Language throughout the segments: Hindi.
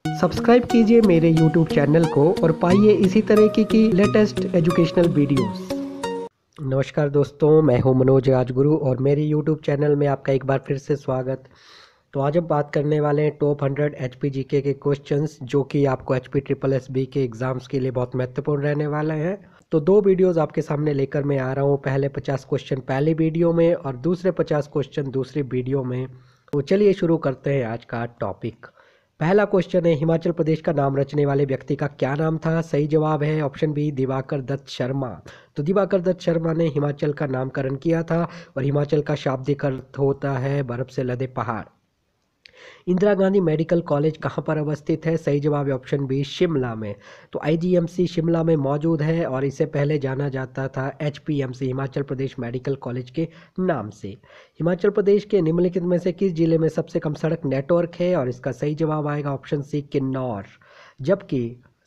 सब्सक्राइब कीजिए मेरे YouTube चैनल को और पाइए इसी तरह की लेटेस्ट एजुकेशनल वीडियोस। नमस्कार दोस्तों, मैं हूं मनोज राजगुरु और मेरे YouTube चैनल में आपका एक बार फिर से स्वागत। तो आज हम बात करने वाले हैं टॉप 100 HP GK के क्वेश्चंस, जो कि आपको HPSSB के एग्ज़ाम्स के लिए बहुत महत्वपूर्ण रहने वाले हैं। तो दो वीडियोस आपके सामने लेकर मैं आ रहा हूं, पहले 50 क्वेश्चन पहली वीडियो में और दूसरे 50 क्वेश्चन दूसरी वीडियो में। तो चलिए शुरू करते हैं आज का टॉपिक। पहला क्वेश्चन है, हिमाचल प्रदेश का नाम रचने वाले व्यक्ति का क्या नाम था? सही जवाब है ऑप्शन बी, दिवाकर दत्त शर्मा। तो दिवाकर दत्त शर्मा ने हिमाचल का नामकरण किया था और हिमाचल का शाब्दिक अर्थ होता है बर्फ से लदे पहाड़। इंदिरा गांधी मेडिकल कॉलेज कहाँ पर अवस्थित है? सही जवाब है ऑप्शन बी, शिमला में। तो IGMC शिमला में मौजूद है और इसे पहले जाना जाता था HPMC, Himachal Pradesh medical college के नाम से। हिमाचल प्रदेश के निम्नलिखित में से किस जिले में सबसे कम सड़क नेटवर्क है? और इसका सही जवाब आएगा ऑप्शन सी, किन्नौर। जबकि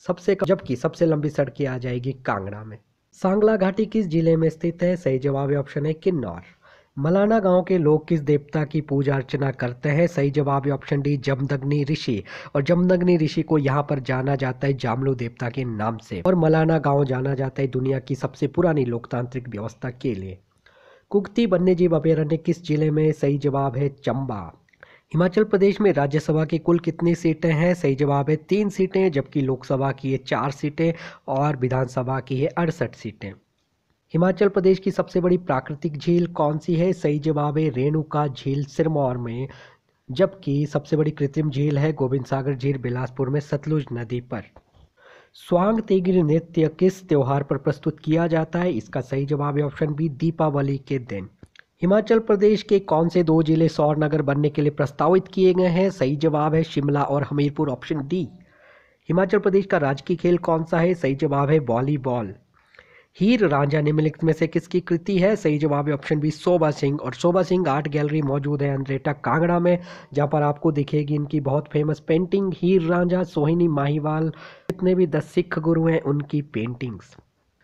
सबसे लंबी सड़क आ जाएगी कांगड़ा में। सांगला घाटी किस जिले में स्थित है? सही जवाब है ऑप्शन है, किन्नौर। मलाना गांव के लोग किस देवता की पूजा अर्चना करते हैं? सही जवाब है ऑप्शन डी, जमदग्नि ऋषि। और जमदग्नि ऋषि को यहाँ पर जाना जाता है जामलू देवता के नाम से। और मलाना गांव जाना जाता है दुनिया की सबसे पुरानी लोकतांत्रिक व्यवस्था के लिए। कुगती वन्यजीव अभयारण्य किस जिले में? सही जवाब है, चंबा। हिमाचल प्रदेश में राज्यसभा की कुल कितनी सीटें हैं? सही जवाब है 3 सीटें, जबकि लोकसभा की है 4 सीटें और विधानसभा की है 68 सीटें। हिमाचल प्रदेश की सबसे बड़ी प्राकृतिक झील कौन सी है? सही जवाब है रेणुका झील, सिरमौर में। जबकि सबसे बड़ी कृत्रिम झील है गोविंद सागर झील, बिलासपुर में सतलुज नदी पर। स्वांग तिगिर नृत्य किस त्योहार पर प्रस्तुत किया जाता है? इसका सही जवाब है ऑप्शन बी, दीपावली के दिन। हिमाचल प्रदेश के कौन से 2 जिले सौर नगर बनने के लिए प्रस्तावित किए गए हैं? सही जवाब है शिमला और हमीरपुर, ऑप्शन डी। हिमाचल प्रदेश का राजकीय खेल कौन सा है? सही जवाब है वॉलीबॉल। हीर रांझा निम्नलिखित में से किसकी कृति है? सही जवाब है ऑप्शन बी, शोभा सिंह। और शोभा सिंह आर्ट गैलरी मौजूद है अंद्रेटा कांगड़ा में, जहां पर आपको दिखेगी इनकी बहुत फेमस पेंटिंग हीर रांझा, सोहिनी माहीवाल, जितने भी 10 सिख गुरु हैं उनकी पेंटिंग्स।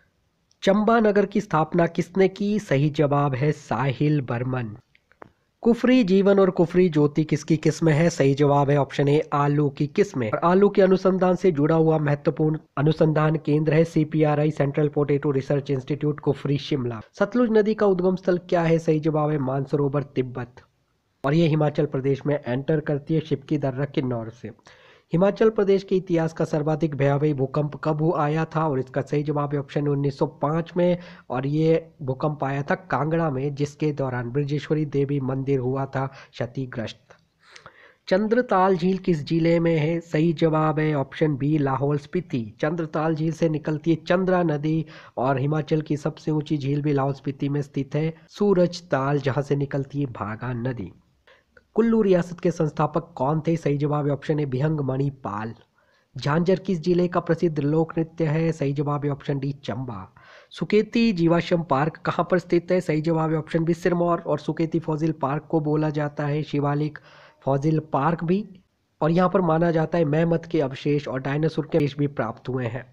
चंबा नगर की स्थापना किसने की? सही जवाब है साहिल बर्मन। कुफरी जीवन और कुफरी ज्योति किसकी किस्म है? सही जवाब है ऑप्शन ए, आलू की किस्म है। और आलू के अनुसंधान से जुड़ा हुआ महत्वपूर्ण अनुसंधान केंद्र है CPRI, central potato research institute, Kufri, Shimla. Satluj नदी का उद्गम स्थल क्या है? सही जवाब है मानसरोवर, तिब्बत। और ये हिमाचल प्रदेश में एंटर करती है शिपकी दर्रा किन्नौर से। हिमाचल प्रदेश के इतिहास का सर्वाधिक भयावह भूकंप कब आया था? और इसका सही जवाब है ऑप्शन 1905 में। और ये भूकंप आया था कांगड़ा में, जिसके दौरान बृजेश्वरी देवी मंदिर हुआ था क्षतिग्रस्त। चंद्रताल झील किस जिले में है? सही जवाब है ऑप्शन बी, लाहौल स्पीति। चंद्रताल झील से निकलती है चंद्रा नदी और हिमाचल की सबसे ऊंची झील भी लाहौल स्पीति में स्थित है, सूरज ताल, जहां से निकलती है भागा नदी। कुल्लू रियासत के संस्थापक कौन थे? सही जवाब है ऑप्शन ए, विहंग मणि पाल। झांझर किस जिले का प्रसिद्ध लोक नृत्य है? सही जवाब है ऑप्शन डी, चंबा। सुकेती जीवाश्म पार्क कहाँ पर स्थित है? सही जवाब है ऑप्शन बी, सिरमौर। और सुकेती फॉजिल पार्क को बोला जाता है शिवालिक फॉजिल पार्क भी। और यहाँ पर माना जाता है मैमथ के अवशेष और डायनासोर के अवशेष भी प्राप्त हुए हैं।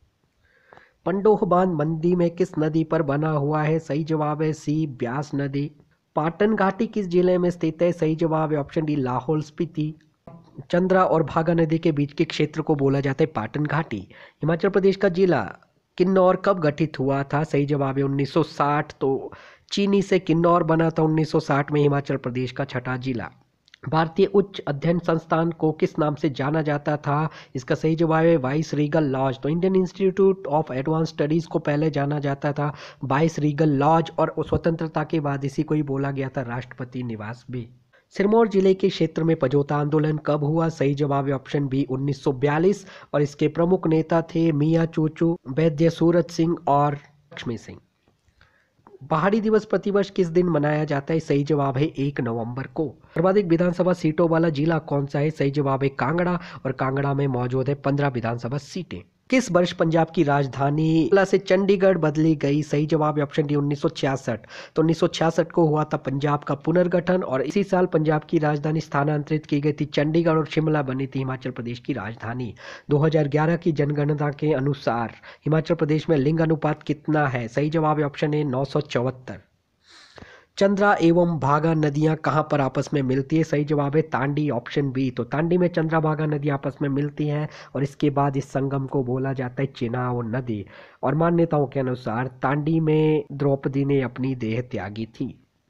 पंडोह बांध मंडी में किस नदी पर बना हुआ है? सही जवाब है सी, ब्यास नदी। पाटन घाटी किस जिले में स्थित है? सही जवाब है ऑप्शन डी, लाहौल स्पीति। चंद्रा और भागा नदी के बीच के क्षेत्र को बोला जाता है पाटन घाटी। हिमाचल प्रदेश का जिला किन्नौर कब गठित हुआ था? सही जवाब है 1960। तो चीनी से किन्नौर बना था 1960 में हिमाचल प्रदेश का छठा जिला। भारतीय उच्च अध्ययन संस्थान को किस नाम से जाना जाता था? इसका सही जवाब है वाइस रीगल लॉज। तो Indian institute of advance studies को पहले जाना जाता था वाइस रीगल लॉज, और स्वतंत्रता के बाद इसी को ही बोला गया था राष्ट्रपति निवास भी। सिरमौर जिले के क्षेत्र में पजोता आंदोलन कब हुआ? सही जवाब है ऑप्शन बी, 1942। और इसके प्रमुख नेता थे मियाँ चूचू, वैद्य सूरज सिंह और लक्ष्मी सिंह। पहाड़ी दिवस प्रतिवर्ष किस दिन मनाया जाता है? सही जवाब है 1 नवंबर को। सर्वाधिक विधानसभा सीटों वाला जिला कौन सा है? सही जवाब है कांगड़ा। और कांगड़ा में मौजूद है 15 विधानसभा सीटें। किस वर्ष पंजाब की राजधानी शिमला से चंडीगढ़ बदली गई? सही जवाब है ऑप्शन डी, 1966। तो 1966 को हुआ था पंजाब का पुनर्गठन और इसी साल पंजाब की राजधानी स्थानांतरित की गई थी चंडीगढ़ और शिमला बनी थी हिमाचल प्रदेश की राजधानी। 2011 की जनगणना के अनुसार हिमाचल प्रदेश में लिंग अनुपात कितना है? सही जवाब है ऑप्शन ए, 974। चंद्रा एवं भागा नदियां कहाँ पर आपस में मिलती है? सही जवाब है तांडी, ऑप्शन बी। तो तांडी में चंद्रा भागा नदी आपस में मिलती हैं और इसके बाद इस संगम को बोला जाता है चिनाव नदी। और मान्यताओं के अनुसार तांडी में द्रौपदी ने अपनी देह त्यागी थी।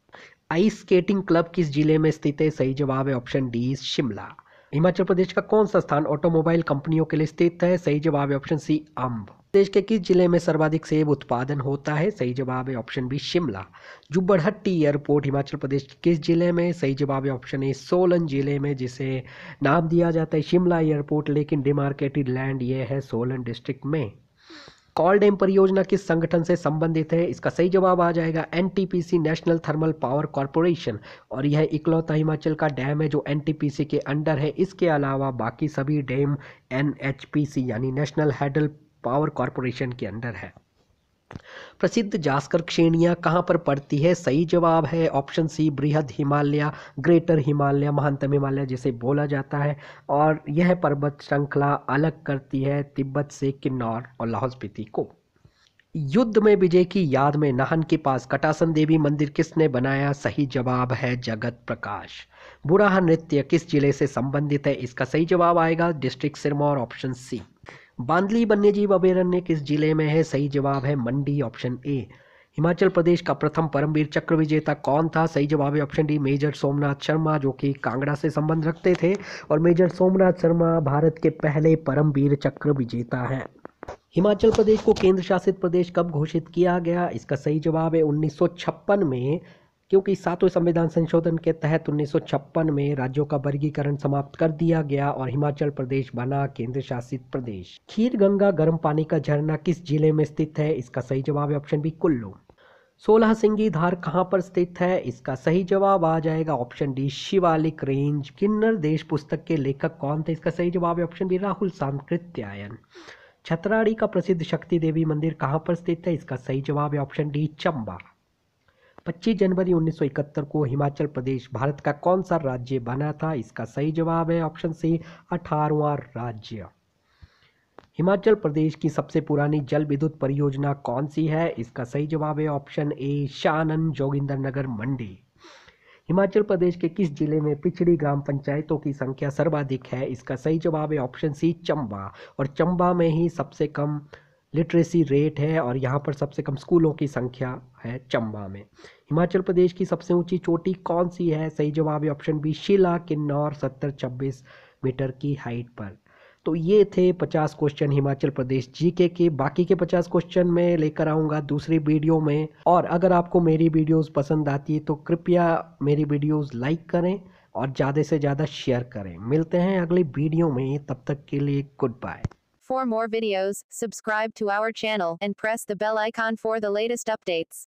आइस स्केटिंग क्लब किस जिले में स्थित है? सही जवाब है ऑप्शन डी शिमला। हिमाचल प्रदेश का कौन सा स्थान ऑटोमोबाइल कंपनियों के लिए स्थित है? सही जवाब है ऑप्शन सी अम्ब। देश के किस जिले में सर्वाधिक सेब उत्पादन होता है? सही जवाब है option B Shimla. Jubbarhatti airport Himachal Pradesh के किस जिले में? सही जवाब है ऑप्शन ए सोलन जिले में, जिसे नाम दिया जाता है शिमला एयरपोर्ट, लेकिन डिमार्केटेड लैंड ये है सोलन डिस्ट्रिक्ट में। कॉल डैम परियोजना किस संगठन से संबंधित है? इसका सही जवाब आ जाएगा NTPC, national thermal power corporation. और यह इकलौता हिमाचल का डैम है जो एनटीपीसी के अंडर है। इसके अलावा बाकी सभी डैम एनएचपीसी यानी नेशनल हाइडल पावर कॉरपोरेशन के अंडर है। प्रसिद्ध जास्कर श्रेणियां कहां पर पड़ती है? सही जवाब है ऑप्शन सी बृहद हिमालय, ग्रेटर हिमालय, महानतम हिमालय जिसे बोला जाता है। और यह पर्वत श्रृंखला अलग करती है तिब्बत से किन्नौर और लाहौल स्पीति को। युद्ध में विजय की याद में नाहन के पास कटासन देवी मंदिर किसने बनाया? सही जवाब है जगत प्रकाश। बुराहा नृत्य किस जिले से संबंधित है? इसका सही जवाब आएगा district Sirmaur, option C. Bandli वन्यजीव अभयारण्य किस जिले में है? सही जवाब है मंडी, ऑप्शन ए। हिमाचल प्रदेश का प्रथम परमवीर चक्र विजेता कौन था? सही जवाब है option D major Somnath Sharma, जो कि कांगड़ा से संबंध रखते थे। और मेजर सोमनाथ शर्मा भारत के पहले परमवीर चक्र विजेता हैं। हिमाचल प्रदेश को केंद्र शासित प्रदेश कब घोषित किया गया? इसका सही जवाब है 1956 में, क्योंकि 7वें संविधान संशोधन के तहत 1956 में राज्यों का वर्गीकरण समाप्त कर दिया गया और हिमाचल प्रदेश बना केंद्र शासित प्रदेश। खीर गंगा गर्म पानी का झरना किस जिले में स्थित है? इसका सही जवाब है ऑप्शन बी कुल्लू। 16 सिंगी धार कहाँ पर स्थित है? इसका सही जवाब आ जाएगा option D Shivalik range. Kinnar Desh पुस्तक के लेखक कौन थे? इसका सही जवाब है ऑप्शन बी राहुल सांकृत्यायन। छतराड़ी का प्रसिद्ध शक्ति देवी मंदिर कहाँ पर स्थित है? इसका सही जवाब है ऑप्शन डी चंबा। 25 जनवरी 1971 को हिमाचल प्रदेश भारत का कौन सा राज्य बना था? इसका सही जवाब है ऑप्शन सी 18वां राज्य। हिमाचल प्रदेश की सबसे पुरानी जल विद्युत परियोजना कौन सी है? इसका सही जवाब है ऑप्शन ए शानन जोगिंदरनगर मंडी। हिमाचल प्रदेश के किस जिले में पिछड़ी ग्राम पंचायतों की संख्या सर्वाधिक है? इसका सही जवाब है ऑप्शन सी चंबा। और चंबा में ही सबसे कम लिटरेसी रेट है और यहाँ पर सबसे कम स्कूलों की संख्या है चंबा में। हिमाचल प्रदेश की सबसे ऊंची चोटी कौन सी है? सही जवाब है ऑप्शन बी शिला किन्नौर 70-26 मीटर की हाइट पर। तो ये थे 50 क्वेश्चन हिमाचल प्रदेश जीके के। बाकी के 50 क्वेश्चन मैं लेकर आऊँगा दूसरी वीडियो में। और अगर आपको मेरी वीडियोस पसंद आती है तो कृपया मेरी वीडियोस लाइक करें और ज़्यादा से ज़्यादा शेयर करें। मिलते हैं अगली वीडियो में, तब तक के लिए good bye. For more videos, subscribe to our channel and press the bell icon for the latest updates.